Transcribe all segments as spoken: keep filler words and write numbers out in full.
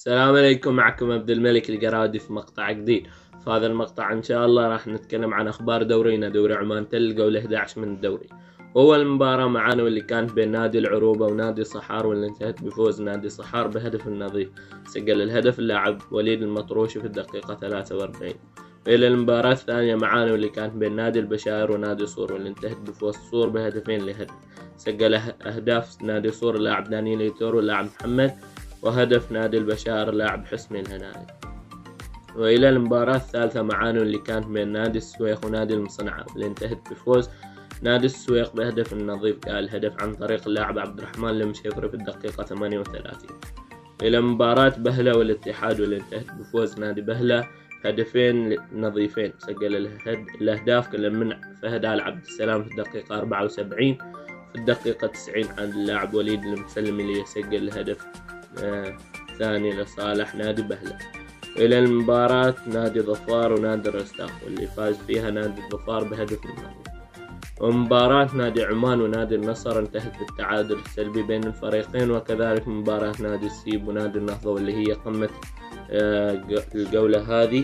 السلام عليكم، معكم عبد الملك القرادي في مقطع جديد. في هذا المقطع إن شاء الله راح نتكلم عن أخبار دورينا دوري عمان تل الجولة إحدى عشر من الدوري. أول مباراة معانا واللي كانت بين نادي العروبة ونادي صحار، واللي انتهت بفوز نادي صحار بهدف النظيف. سجل الهدف اللاعب وليد المطروشي في الدقيقة ثلاثة وأربعين. إلى المباراة الثانية معانا واللي كانت بين نادي البشاير ونادي صور، واللي انتهت بفوز صور بهدفين لهدف. سجل أهداف نادي صور اللاعب دانيال يتور واللاعب محمد، وهدف نادي البشاير اللاعب حسني الهنائي. وإلى المباراة الثالثة معانا اللي كانت بين نادي السويق ونادي المصنعة، واللي انتهت بفوز نادي السويق بهدف النظيف. جاء الهدف عن طريق اللاعب عبد الرحمن المشيفري في الدقيقة ثمانية وثلاثين. إلى مباراة بهلة والاتحاد، واللي انتهت بفوز نادي بهلة هدفين نظيفين. سجل الأهداف كل من فهد آل عبد السلام في الدقيقة أربعة وسبعين، في الدقيقة تسعين عن اللاعب وليد المسلمي اللي يسجل الهدف آه ثاني لصالح نادي بهلة. إلى المباراة نادي ظفار ونادي الرستاق، واللي فاز فيها نادي ظفار بهدف نظيف. ومباراة نادي عمان ونادي النصر انتهت بالتعادل السلبي بين الفريقين، وكذلك مباراة نادي السيب ونادي النهضة واللي هي قمة الجولة هذه.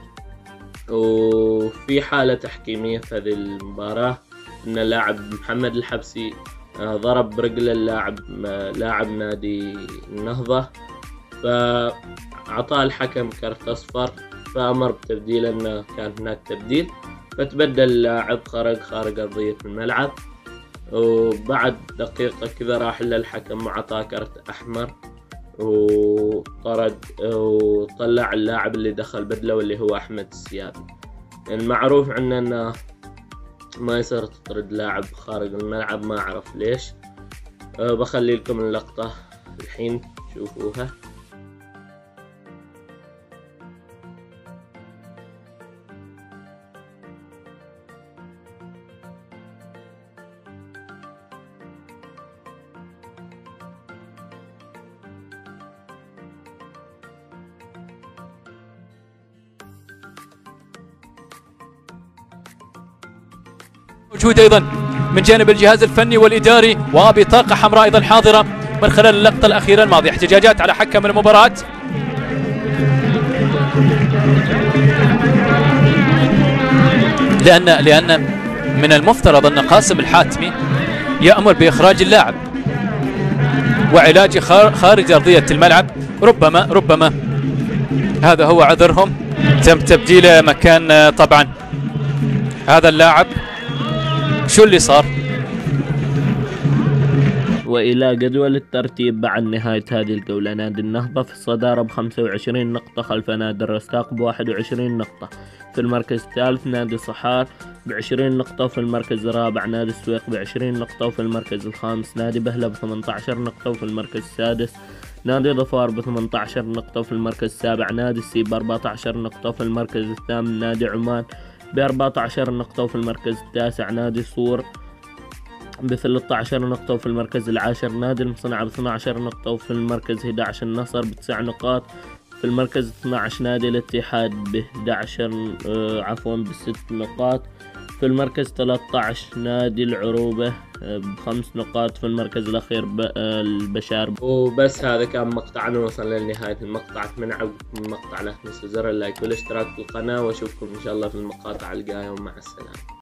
وفي حالة تحكيمية في هذه المباراة أن اللاعب محمد الحبسي ضرب برجل اللاعب لاعب نادي النهضة، فأعطاه الحكم كرت أصفر، فأمر بتبديل أنه كان هناك تبديل، فتبدل اللاعب خرج خارج أرضية الملعب. وبعد دقيقة كذا راح للحكم وعطاه كرت أحمر، وطرد وطلع اللاعب اللي دخل بدله واللي هو أحمد السيابي. المعروف عنا أنه ما يصير تطرد لاعب خارج الملعب، ما أعرف ليش. أه بخلي لكم اللقطة الحين تشوفوها. موجود ايضا من جانب الجهاز الفني والاداري وبطاقه حمراء ايضا حاضره من خلال اللقطه الاخيره الماضيه. احتجاجات على حكم المباراه، لان لان من المفترض ان قاسم الحاتمي يأمر باخراج اللاعب وعلاجه خارج ارضيه الملعب. ربما ربما هذا هو عذرهم. تم تبديله مكان طبعا هذا اللاعب. شو اللي صار؟ وإلى جدول الترتيب بعد نهاية هذه الجولة، نادي النهضة في الصدارة بخمسة وعشرين نقطة، خلف نادي الرستاق بواحد وعشرين نقطة. في المركز الثالث نادي صحار بعشرين نقطة، وفي المركز الرابع نادي السويق بعشرين نقطة، وفي المركز الخامس نادي بهلة بثمانية عشر نقطة، وفي المركز السادس نادي ظفار بثمانية عشر نقطة، وفي المركز السابع نادي السيب بأربعة عشر نقطة، وفي المركز الثامن نادي عمان بأربعة عشر نقطة، وفي المركز التاسع نادي صور بثلاثة عشر نقطة، وفي المركز العاشر نادي المصنعة باثنى عشر نقطة، وفي المركز أحد عشر النصر بتسع نقاط، في المركز اثني عشر نادي الاتحاد بإحدى عشر آه عفوا بست نقاط، في المركز ثلاثة عشر نادي العروبة آه بخمس نقاط، في المركز الأخير آه البشار. وبس هذا كان مقطعنا، وصلنا لنهاية المقطع. أتمنى عجبكم المقطع، لا تنسوا زر اللايك والاشتراك في القناة، وأشوفكم إن شاء الله في المقاطع الجاية، ومع السلامة.